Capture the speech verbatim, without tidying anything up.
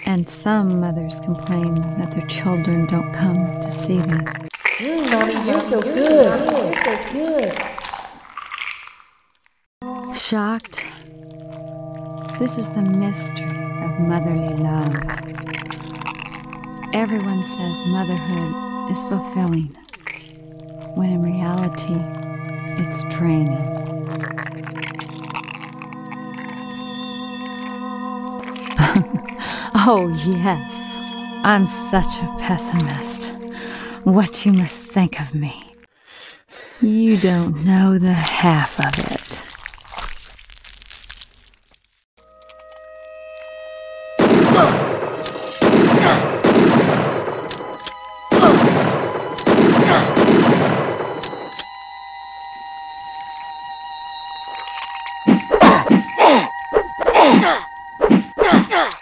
And some mothers complain that their children don't come to see them. Mm, Mommy, you're so good. You're so good. Shocked? This is the mystery of motherly love. Everyone says motherhood is fulfilling, when in reality, it's draining. Oh, yes, I'm such a pessimist. What you must think of me. You don't know the half of it. Ah!